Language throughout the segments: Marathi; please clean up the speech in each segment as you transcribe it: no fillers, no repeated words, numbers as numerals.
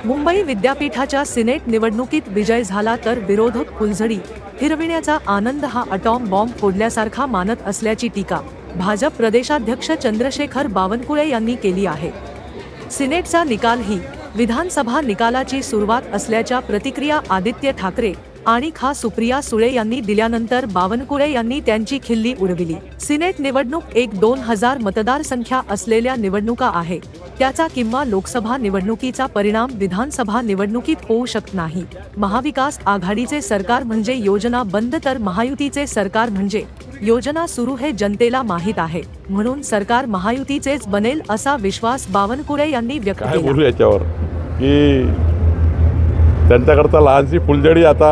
मुंबई विद्यापीठाच्या सिनेट निवडणुकीत विजय झाला तर विरोधक फुलझडी फिरविण्याचा आनंद हा अटॉम बॉम्ब फोडल्यासारखा मानत असल्याची टीका भाजप प्रदेशाध्यक्ष चंद्रशेखर बावनकुळे यांनी केली आहे। सिनेटचा निकाल ही विधानसभा निकालाची सुरुवात असल्याच्या प्रतिक्रिया आदित्य ठाकरे आणि सुप्रिया सुळे यांनी दिल्यानंतर बावनकुळे यांनी त्यांची खिल्ली उडविली। सिनेट निवडणूक 1-2000 मतदारसंख्या असलेल्या निवडणुका आहे, त्याचा किंवा लोकसभा निवडणुकीचा परिणाम विधानसभा निवडणुकीत होऊ शकत नाही। महाविकास आघाडीचे सरकार म्हणजे योजना बंद तर महायुतीचे सरकार म्हणजे योजना सुरू हे जनतेला माहीत आहे, म्हणून सरकार महायुतीचेच बनेल असा विश्वास बावनकुळे यांनी व्यक्त केला। बोलू याच्यावर की त्यांच्याकरता लहानशी फुलझडी आता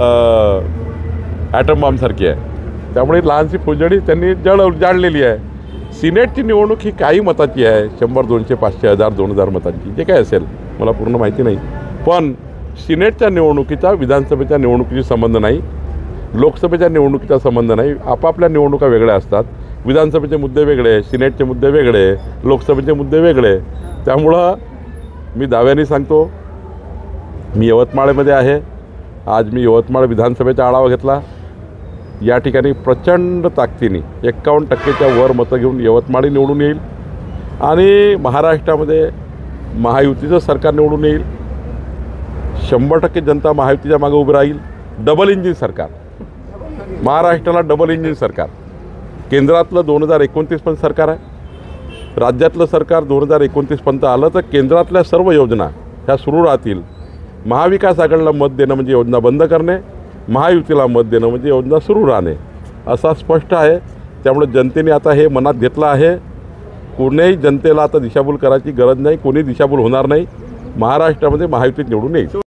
ॲटम बॉम्ब सारखी आहे, त्यामुळे लहानशी फुलझडी त्यांनी जाळलेली आहे। सिनेटची निवडणूक ही काही मताची आहे, 100, 200, 500, 1000, 2000 मतांची, जे काय असेल मला पूर्ण माहिती नाही। पण सिनेटच्या निवडणुकीचा विधानसभेच्या निवडणुकीशी संबंध नाही, लोकसभेच्या निवडणुकीचा संबंध नाही। आपापल्या निवडणुका वेगळ्या असतात, विधानसभेचे मुद्दे वेगळे, सिनेटचे मुद्दे वेगळे, लोकसभेचे मुद्दे वेगळे। त्यामुळं मी दाव्याने सांगतो, मी यवतमाळमध्ये आहे, आज मी यवतमाळ विधानसभेचा आढावा घेतला। या ठिकाणी प्रचंड ताकदीने 51% वर मतं घेऊन यवतमाळी निवडून येईल आणि महाराष्ट्रामध्ये महायुतीचं सरकार निवडून येईल। 100% जनता महायुतीच्या मागे उभी राहील। डबल इंजिन सरकार, महाराष्ट्राला डबल इंजिन सरकार, केंद्रातलं 2029 पण सरकार आहे, राज्यातलं सरकार 2029 पर्यंत आलं तर केंद्रातल्या सर्व योजना ह्या सुरू राहतील। महाविकास आघाडीला मत देणं म्हणजे योजना बंद करणे, महायुतीला मत देणं म्हणजे योजना सुरू राहणे, असा स्पष्ट आहे। त्यामुळे जनतेने आता हे मनात घेतलं आहे। कोणीही जनतेला आता दिशाभूल करायची गरज नाही, कोणी दिशाभूल होणार नाही। महाराष्ट्रामध्ये महायुतीत निवडून येईल।